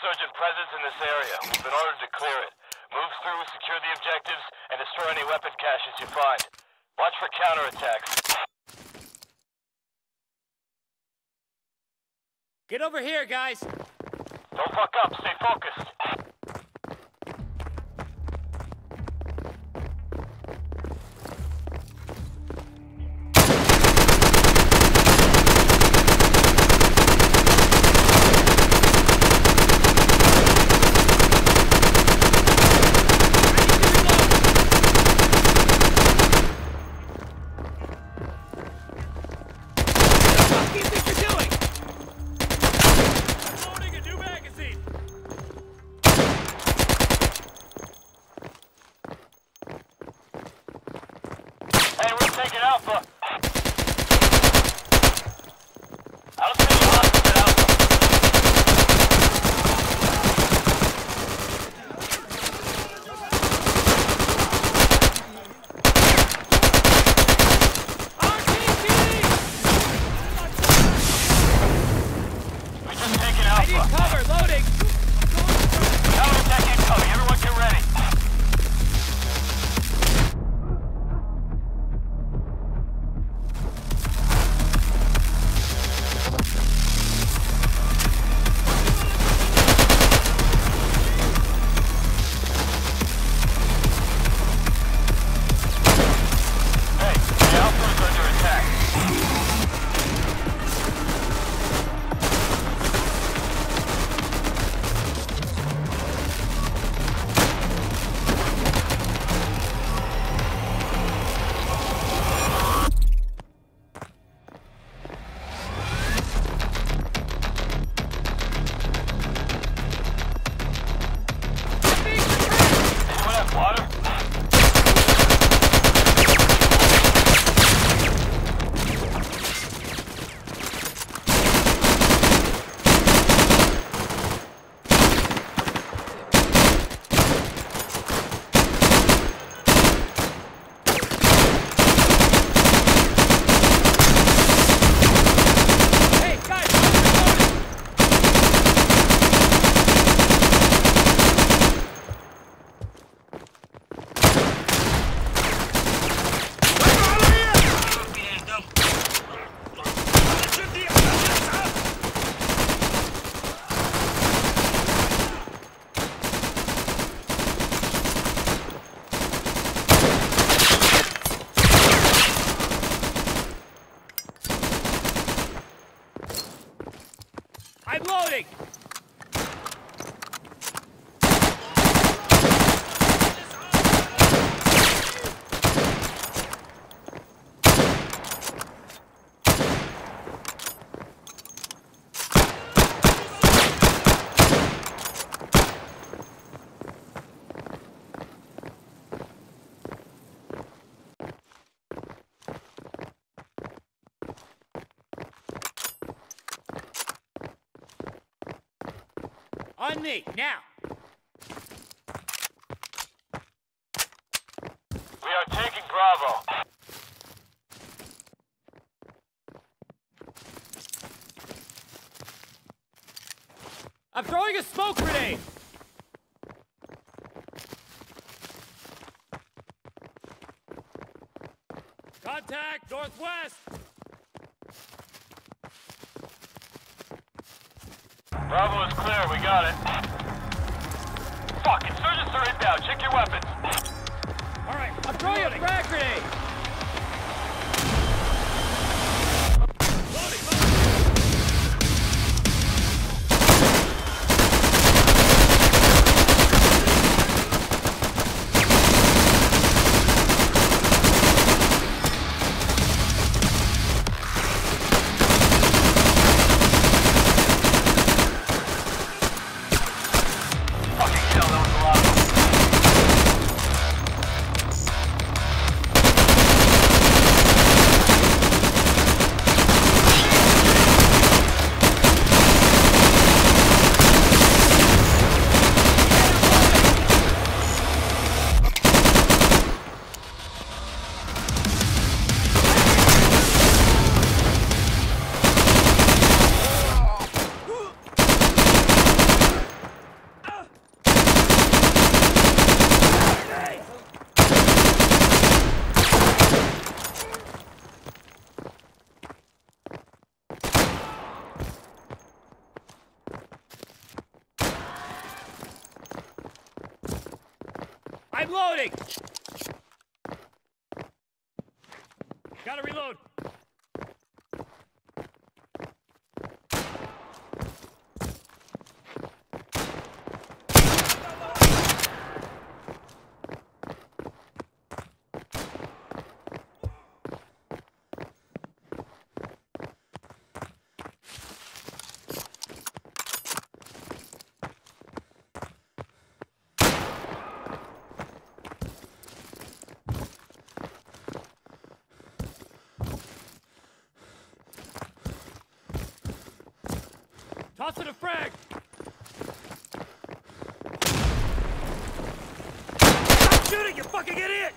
insurgent presence in this area. We've been ordered to clear it. Move through, secure the objectives, and destroy any weapon caches you find. Watch for counterattacks. Get over here, guys! Don't fuck up, stay focused. Taking Alpha. I don't think you lost it at Alpha. We just taken Alpha. I need cover, loading! Counterattack incoming, everyone get ready. I'm loading! On me, now! We are taking Bravo. I'm throwing a smoke grenade! Contact northwest! Bravo is clear, we got it. Fuck, insurgents are inbound, check your weapons. Alright, I'm throwing a frag grenade! I'm loading! Gotta reload! Tossing a frag! Stop shooting, you fucking idiot!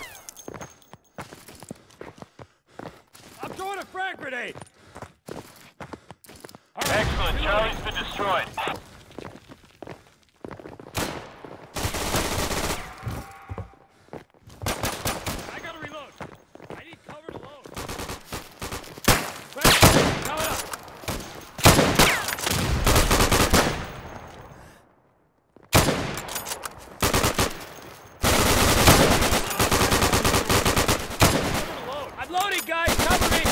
I'm throwing a frag grenade! All right, Excellent, Charlie's been destroyed. I gotta reload. I need cover to load. Frag, coming up! I'm loading, guys! Cover me!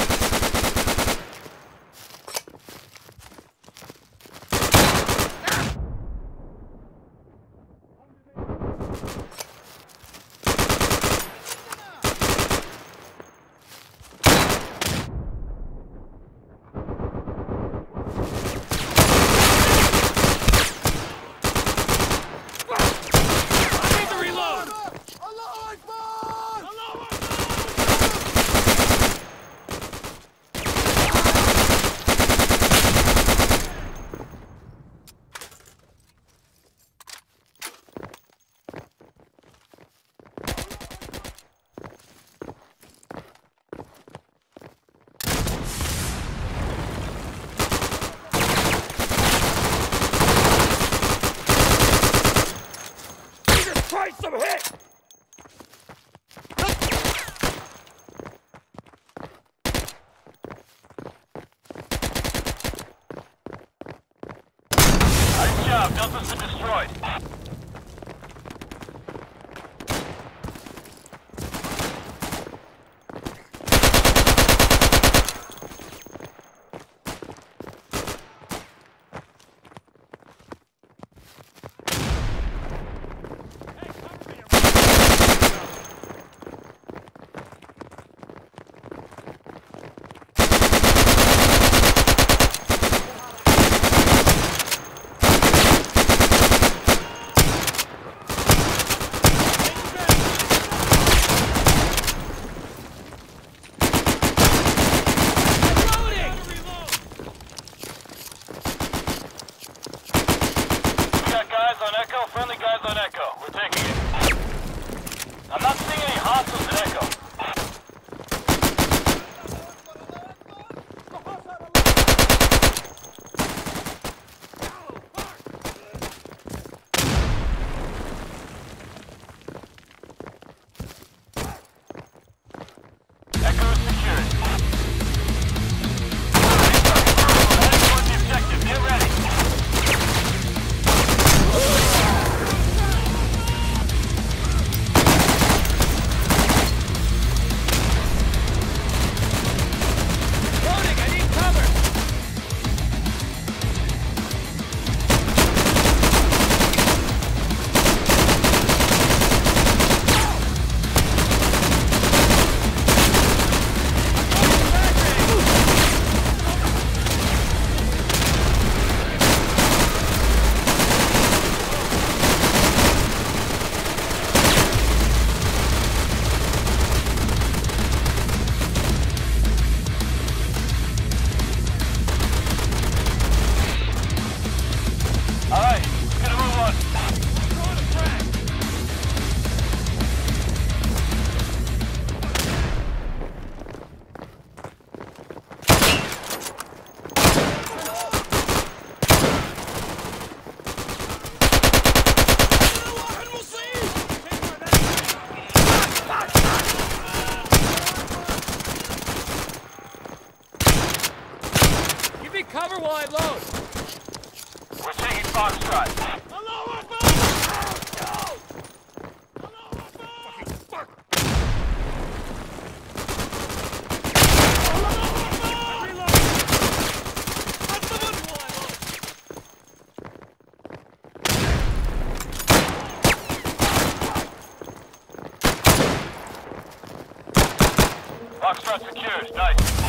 I need to reload! Jesus Christ, I'm hit! Nice job, Delta's been destroyed. Hey, cover me! Friendly guys on Echo. We're taking it. I'm not seeing any hostiles at Echo. Echo is secured. Heading towards the objective. Get ready. Foxtrot secured. Nice.